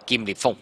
劍烈風。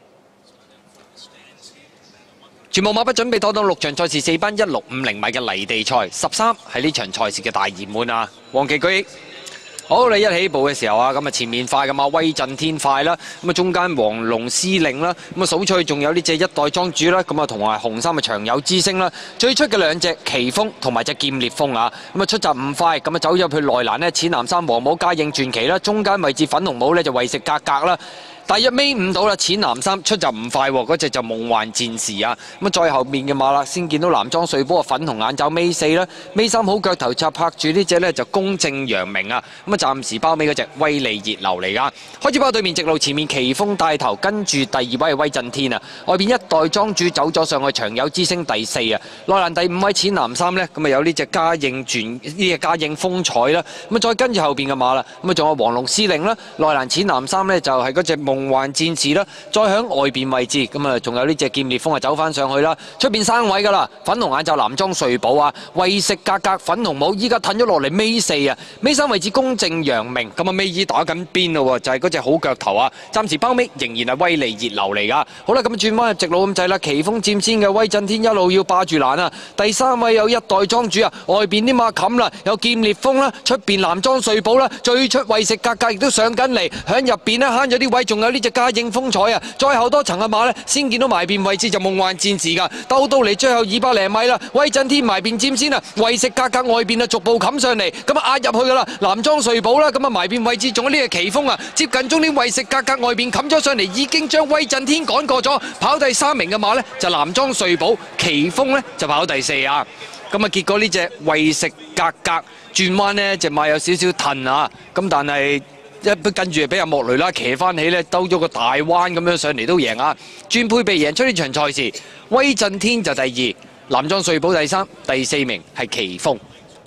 全部馬不準備妥當6場賽事4班1650米嘅泥地賽，13係呢場賽事嘅大熱門啊！黃旗舉起。好，你一起步嘅時候啊，咁啊前面快噶嘛，威震天快啦，咁啊中間黃龍司令啦，咁啊數出去仲有呢隻一代莊主啦，咁啊同埋紅衫嘅長有之星啦，最出嘅兩隻奇峰同埋隻劍烈風啊，咁啊出閘唔快，咁啊走入去內欄呢，淺藍衫黃帽加應傳奇啦，中間位置粉紅帽呢就為食格格啦。大約尾五到啦，淺藍衫出就唔快喎，嗰隻就夢幻戰士啊！咁啊，再後面嘅馬啦，先見到男裝水波粉紅眼罩尾四啦，尾三好腳頭插拍住呢隻呢就公正陽明啊！咁啊，暫時包尾嗰隻威利熱流嚟噶，開始包對面直路前面奇峰帶頭，跟住第二位係威震天啊，外邊一代莊主走咗上去，長有之星第四啊，內欄第五位淺藍衫呢，咁啊有呢隻嘉應風采啦，咁啊再跟住後邊嘅馬啦，咁啊仲有黃龍司令啦，內欄淺藍衫呢，就係嗰隻夢幻戰士啦，再響外邊位置，咁啊仲有呢隻劍烈風啊走翻上去啦，出邊3位噶啦，粉紅眼罩男裝瑞寶啊，為食格格粉紅帽，依家褪咗落嚟尾四啊，尾三位置公正陽明，咁啊尾二打緊邊咯，就係嗰隻好腳頭啊，暫時包尾仍然係威利熱流嚟噶，好啦，咁轉翻入直路咁滯啦，奇峰佔先嘅威震天一路要霸住欄啊，第3位有一代莊主啊，外邊啲馬冚啦，有劍烈風啦，出邊男裝瑞寶啦，最出為食格格亦都上緊嚟，響入邊呢慳咗啲位，仲有呢隻嘉應風采啊！再後多層嘅馬呢，先見到埋邊位置就夢幻戰士㗎，兜到嚟最後200零米啦，威震天埋邊佔先啊，為食格格外邊啊逐步冚上嚟，咁啊壓入去㗎啦，男裝瑞寶啦，咁啊埋邊位置仲有呢隻奇峰啊，接近終點為食格格外邊冚咗上嚟，已經將威震天趕過咗，跑第3名嘅馬呢，就男裝瑞寶，奇峰呢，就跑第4啊！咁啊結果呢隻為食格格轉彎呢，隻馬有少少褪啊，咁但係跟住俾阿莫雷拉騎翻起呢，兜咗個大彎咁樣上嚟都贏啊！轉配備贏出呢場賽事，威震天就第2，男裝瑞寶第3，第4名係奇峰。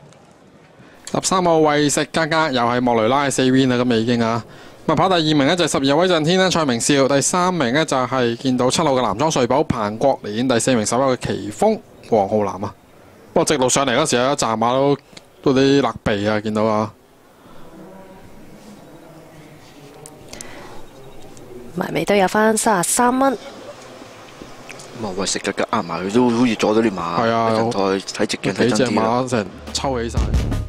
13號為食格格又係莫雷拉嘅4 win 啦，咁已經啊！咁啊跑第2名呢就係12號威震天啦，蔡明少，第3名呢就係見到7號嘅男裝瑞寶彭國年，第4名11嘅奇峰黃浩南啊！不過直路上嚟嗰時有一站馬都啲勒鼻啊，見到啊！ 埋尾都有翻33蚊。 咁啊，喂食格格壓埋佢都好似阻到啲馬。係啊，再睇直鏡睇真啲啦。幾隻馬成抽起晒。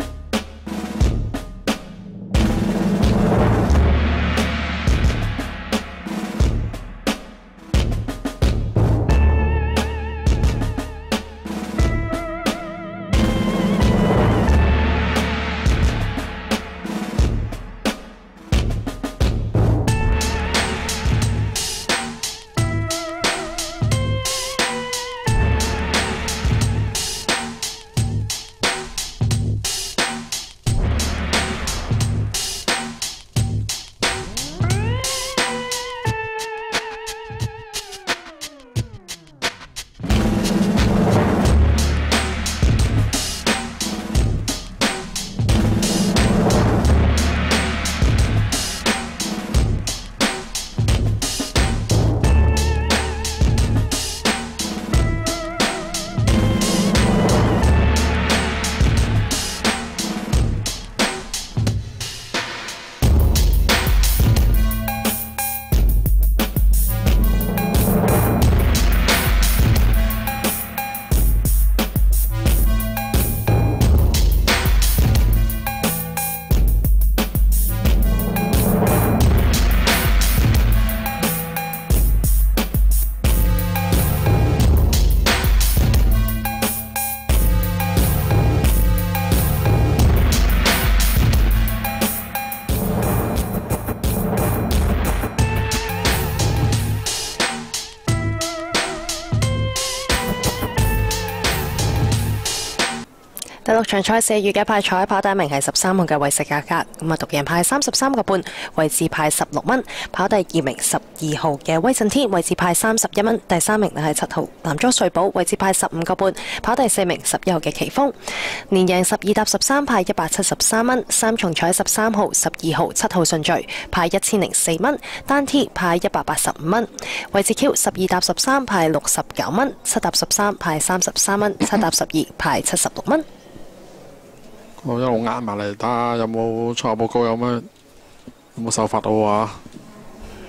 第6場賽事預計派彩跑第1名係13號嘅為食格格，咁啊獨贏派33個半，位置派16蚊。跑第2名12號嘅威震天，位置派31蚊。第3名係7號男裝瑞寶，位置派15個半。跑第4名11號嘅奇峰，連贏12搭13派173蚊。3重彩13號、12號、7號順序派1004蚊，單 T 派185蚊。位置 Q 12搭13派69蚊，7搭13派33蚊，7搭12派76蚊。 我一路壓埋嚟，睇下有冇賽後報告有冇手法到啊？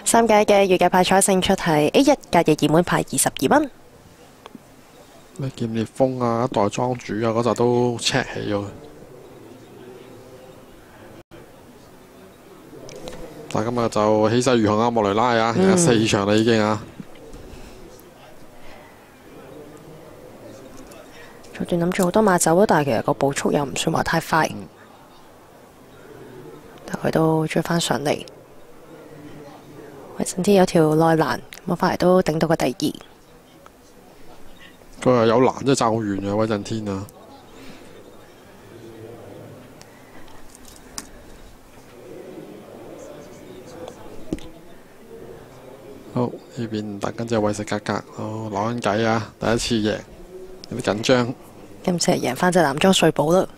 3屆嘅月計派彩勝出係 A1 隔夜熱門派22蚊。 咩劍烈風啊、一代莊主啊嗰陣都 check 起咗。但今日就氣勢如虹啊，莫雷拉啊，而家4場啦已經啊。 早段諗住好多馬走啊，但係其實個步速又唔算話太快，但佢都追翻上嚟。威震天有條內欄，咁翻嚟都頂到個第2。 佢話有欄真係爭好遠啊，威震天啊！好，呢邊等緊隻為食格格，攞緊計啊！第一次贏，有啲緊張。 今次係贏翻隻男裝瑞寶啦。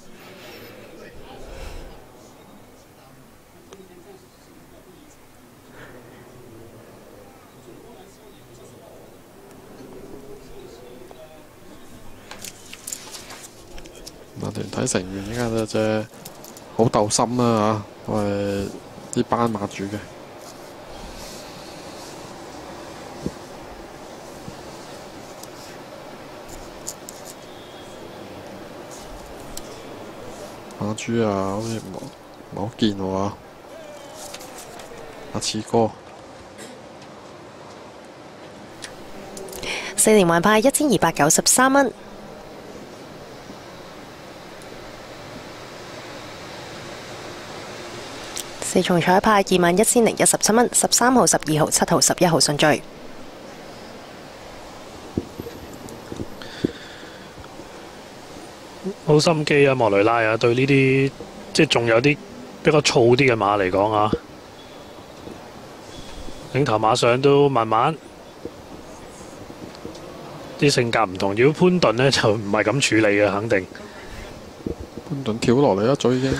團體成員依家就隻好鬥心啦嚇，我係啲斑馬主嘅。馬主啊，好似唔好見喎。阿次哥 4連環派1293蚊。4重彩派21,017蚊，13號、12號、7號、11號順序。 好心機啊，莫雷拉啊，對呢啲即係仲有啲比較燥啲嘅馬嚟講啊，領頭馬上都慢慢啲性格唔同。如果潘頓呢，就唔係咁處理嘅，肯定。 潘頓跳落嚟一早已經。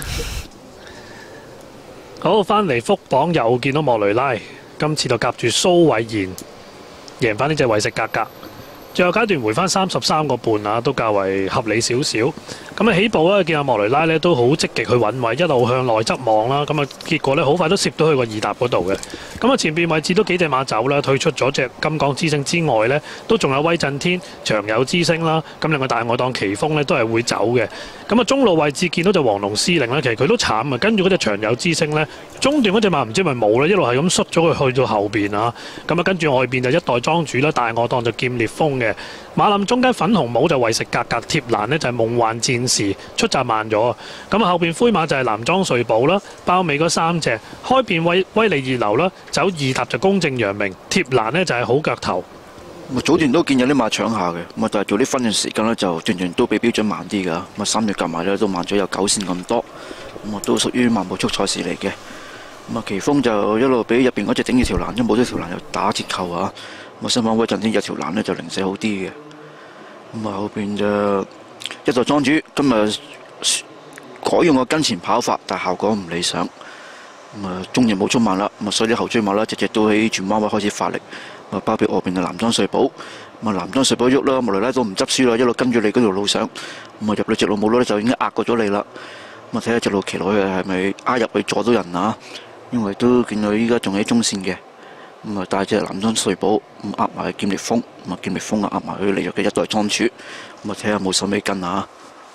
好，翻嚟福榜又見到莫雷拉，今次就夾住蘇偉賢贏翻呢隻為食格格。最後階段回翻33個半啊，都較為合理少少。咁啊起步咧，見阿莫雷拉咧都好積極去揾位，一路向內側望啦。咁啊結果咧好快都攝到去個二搭嗰度嘅。咁啊前邊位置都幾隻馬走啦，退出咗隻金港之星之外呢，都仲有威震天、長友之星啦。咁另外大外檔奇峰呢，都係會走嘅。咁啊中路位置見到隻黃龍司令呢，其實佢都慘啊。跟住嗰隻長友之星呢，中段嗰隻馬唔知咪冇咧，一路係咁縮咗佢去到後邊啊。咁啊跟住外邊就一代莊主啦，大外檔就劍烈風嘅。馬林中間粉紅帽就為食格格，貼欄呢就係夢幻戰士，出閘慢咗。咁啊後邊灰馬就係男裝瑞寶啦，包尾嗰3隻，開邊威利二流啦，走二搭就公正陽明，貼欄呢就係好腳頭。 早段都見有啲馬搶下嘅，但係做啲分段時間呢，就段都比標準慢啲㗎。3段夾埋呢都慢咗有9線咁多，都屬於慢步速賽事嚟嘅。奇峰就一路俾入邊嗰隻頂住條欄，一冇咗條欄又打折扣啊！新馬威震天有條欄呢就零舍好啲嘅。後邊就一代莊主今日改用個跟前跑法，但效果唔理想。中型冇速慢啦，所以啲後追馬啦，隻都喺轉彎位開始發力。包括外邊嘅男裝瑞寶，男裝瑞寶喐啦，莫雷拉都唔執輸啦，一路跟住你嗰條路上，入到直路冇咯，就已經壓過咗你啦。睇下直路騎落去係咪壓入去阻到人啊？因為都見到依家仲喺中線嘅。帶隻男裝瑞寶壓埋劍烈風，劍烈風壓埋佢嚟咗嘅一代莊主，睇下冇手尾跟啊！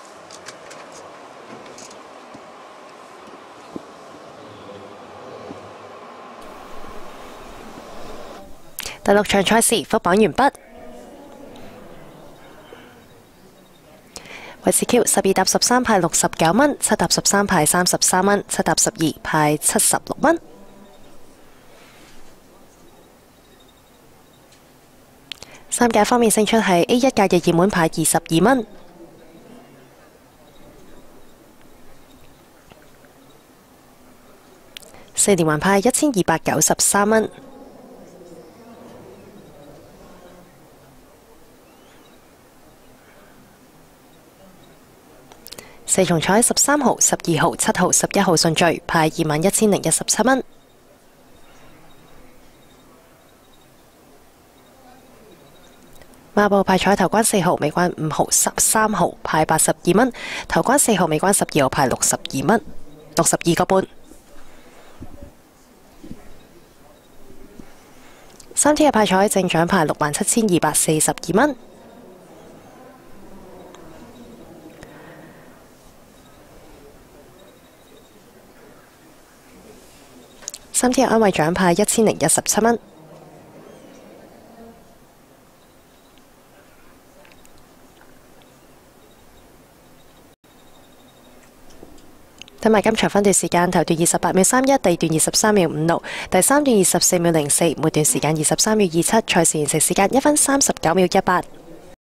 第6場賽事復榜完畢。維士 Q 12搭13派69蚊，7搭13派33蚊，7搭12派76蚊。3架方面勝出係 A1 隔日熱門派22蚊。4連環派1293蚊。4重彩13號、12號、7號、11號順序派21,017蚊。馬步派彩頭關4號、尾關5號、13號派82蚊，頭關4號、尾關12號派62蚊，62個半。 3天嘅派彩正獎牌67,242蚊。3天嘅安慰獎牌1017蚊。睇埋今場分段時間，頭段28秒31，第二段23秒56，第三段24秒04，末段時間23秒27，賽事完成時間1分39秒18。